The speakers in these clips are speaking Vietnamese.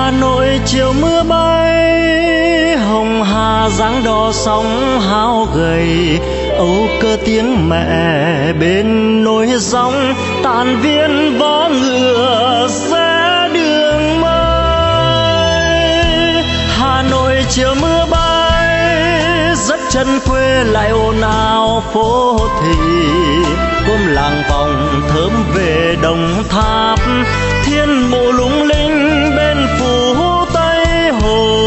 Hà Nội chiều mưa bay, hồng hà dáng đò sóng hao gầy, âu cơ tiếng mẹ bên nối gióng, tàn viên vó ngựa rẽ đường mây. Hà Nội chiều mưa bay, rất chân quê lại ồn ào phố thị, cơm làng vòng thơm về Đồng Tháp, thiên mộ lung linh bên phủ Tây Hồ.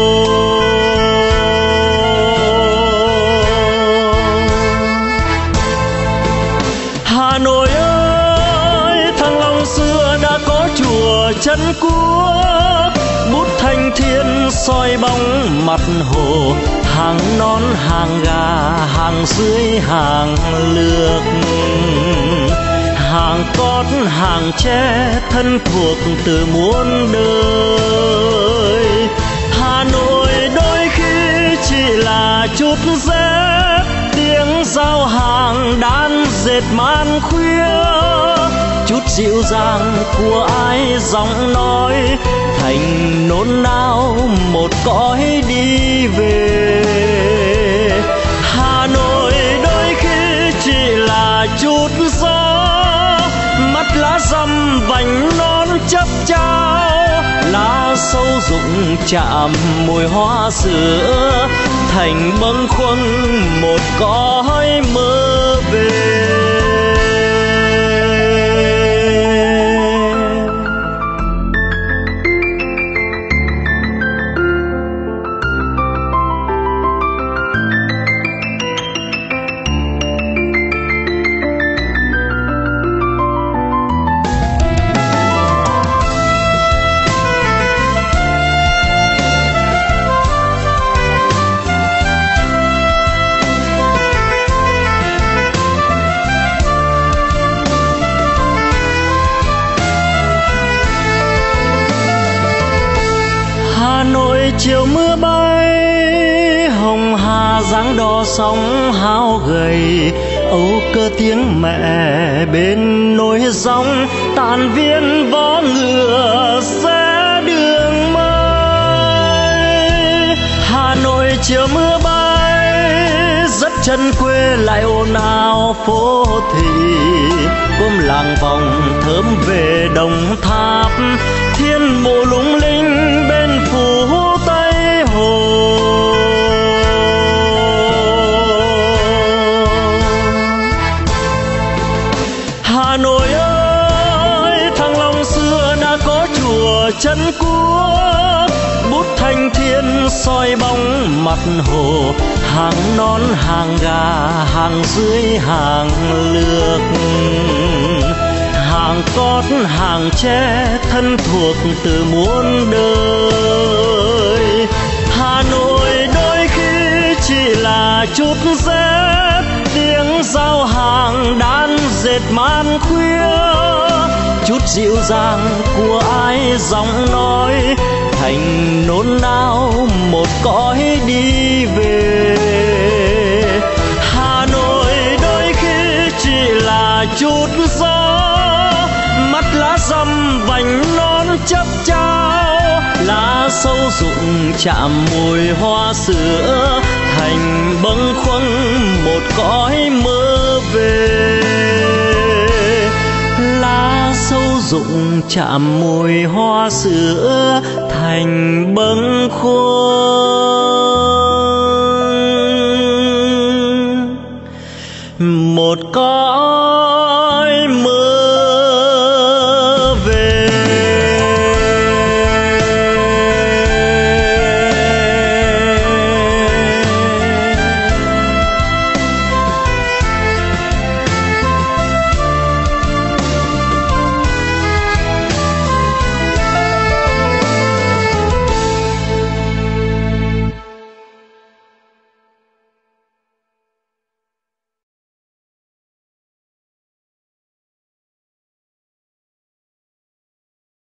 Hà Nội ơi, Thăng Long xưa đã có chùa Trấn Quốc, bút thanh thiên soi bóng mặt hồ, hàng non hàng gà hàng dưới hàng lược, hàng cót hàng tre thân thuộc từ muôn đời. Hà Nội đôi khi chỉ là chút rét, tiếng giao hàng đan dệt man khuya, chút dịu dàng của ai giọng nói, thành nôn nao một cõi đi về. Hà Nội đôi khi chỉ là chút gió, mắt lá răm vành non chắp trao, lá sâu rụng chạm mùi hoa sữa, thành bâng khuâng một cõi mơ về. Hà Nội chiều mưa bay, hồng hà dáng đò sóng hao gầy, âu cơ tiếng mẹ bên nối gióng, tàn viên vó ngựa rẽ đường mây. Hà Nội chiều mưa bay, rất chân quê lại ồn ào phố thị, cơm làng vòng thơm về Đồng Tháp, thiên mộ lung linh bên phủ Tây Hồ. Hà Nội ơi, Thăng Long xưa đã có chùa Trấn Quốc, bút thanh thiên soi bóng mặt hồ, hàng non hàng gà hàng dưới hàng lược, hàng cót hàng tre thân thuộc từ muôn đời. Hà Nội đôi khi chỉ là chút rét, tiếng giao hàng đan dệt man khuya, chút dịu dàng của ai giọng nói, thành nôn nao một cõi đi về. Hà Nội đôi khi chỉ là chút gió, mắt lá răm vành non chắp trao, lá sâu rụng chạm mùi hoa sữa, thành bâng khuâng một cõi mơ về. Lá sâu rụng chạm mùi hoa sữa, thành bâng khuâng một cõi